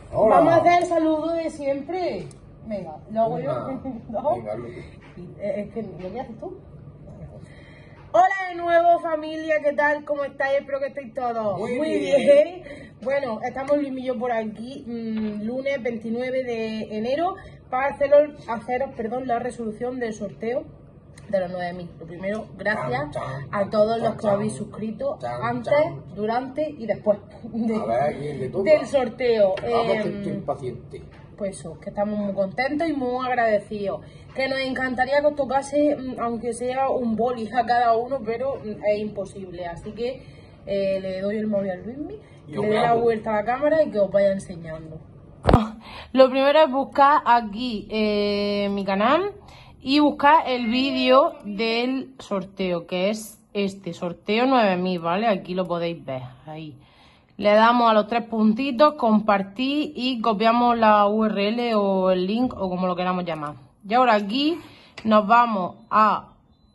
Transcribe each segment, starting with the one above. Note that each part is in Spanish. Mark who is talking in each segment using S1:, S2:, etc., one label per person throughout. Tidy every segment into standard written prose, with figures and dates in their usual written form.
S1: Hola.
S2: Vamos a hacer el saludo de siempre. Venga, lo hago yo. ¿No?
S1: Venga,
S2: Es que lo que haces tú. Hola de nuevo, familia, ¿qué tal? ¿Cómo estáis? Espero que estéis todos muy bien. Bueno, estamos Luis y yo por aquí, lunes 29 de enero, para haceros la resolución del sorteo de los 9.000. Lo primero, gracias a todos los que os habéis suscrito antes, durante y después del sorteo.
S1: Vamos, que estoy impaciente.
S2: Pues eso, que estamos muy contentos y muy agradecidos. Que nos encantaría que os tocase, aunque sea un boli a cada uno, pero es imposible. Así que le doy el móvil a Luismi, que le dé la vuelta a la cámara y que os vaya enseñando. Lo primero es buscar aquí mi canal y buscar el vídeo del sorteo, que es este, sorteo 9.000, ¿vale? Aquí lo podéis ver, ahí. Le damos a los tres puntitos, compartir y copiamos la URL o el link o como lo queramos llamar. Y ahora aquí nos vamos a...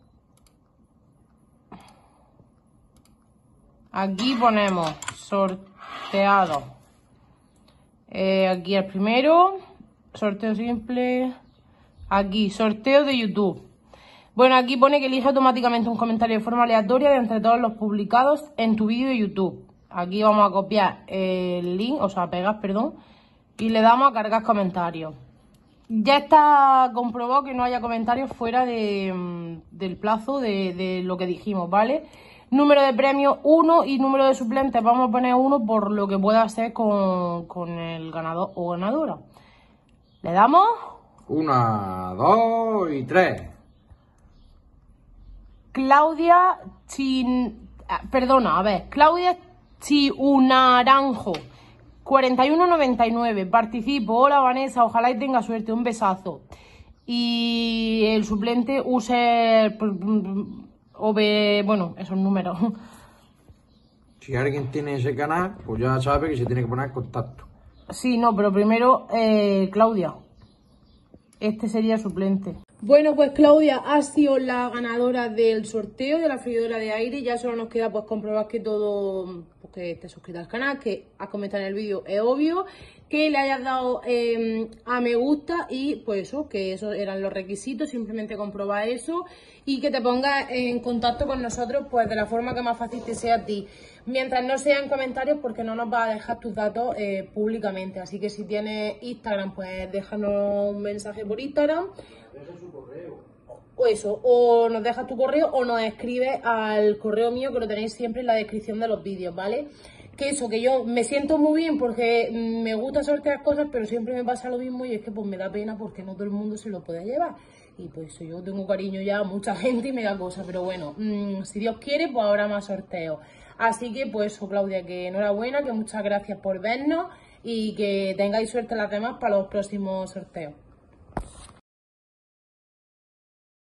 S2: Aquí ponemos sorteado. Aquí el primero, sorteo simple. Aquí, sorteo de YouTube. Bueno, aquí pone que elige automáticamente un comentario de forma aleatoria de entre todos los publicados en tu vídeo de YouTube. Aquí vamos a copiar el link, o sea, pegar, perdón, y le damos a cargar comentarios. Ya está comprobado que no haya comentarios fuera del plazo de lo que dijimos, ¿vale? Número de premios 1 y número de suplentes vamos a poner 1 por lo que pueda hacer con el ganador o ganadora. ¿Le damos?
S1: 1, 2 y 3.
S2: Claudia Chiunaranjo, 41,99. Participo. Hola Vanessa, ojalá y tenga suerte. Un besazo. Y el suplente use bueno, esos números.
S1: Si alguien tiene ese canal, pues ya sabe que se tiene que poner en contacto.
S2: Sí, no, pero primero Claudia. Este sería el suplente. Bueno, pues Claudia ha sido la ganadora del sorteo de la freidora de aire. Ya solo nos queda pues comprobar que todo, pues, que estés suscrita al canal, que has comentado en el vídeo, es obvio, que le hayas dado a me gusta y pues eso, que esos eran los requisitos, simplemente comprobar eso y que te pongas en contacto con nosotros pues de la forma que más fácil te sea a ti. Mientras no sean comentarios, porque no nos va a dejar tus datos públicamente. Así que si tienes Instagram, pues déjanos un mensaje por Instagram.
S1: Deja su correo.
S2: O eso, o nos dejas tu correo o nos escribes al correo mío, que lo tenéis siempre en la descripción de los vídeos, ¿vale? Que eso, que yo me siento muy bien porque me gusta sortear cosas, pero siempre me pasa lo mismo y es que pues me da pena porque no todo el mundo se lo puede llevar. Y pues yo tengo cariño ya a mucha gente y me da cosas, pero bueno, si Dios quiere, pues habrá más sorteos. Así que pues eso, Claudia, que enhorabuena, que muchas gracias por vernos y que tengáis suerte las demás para los próximos sorteos.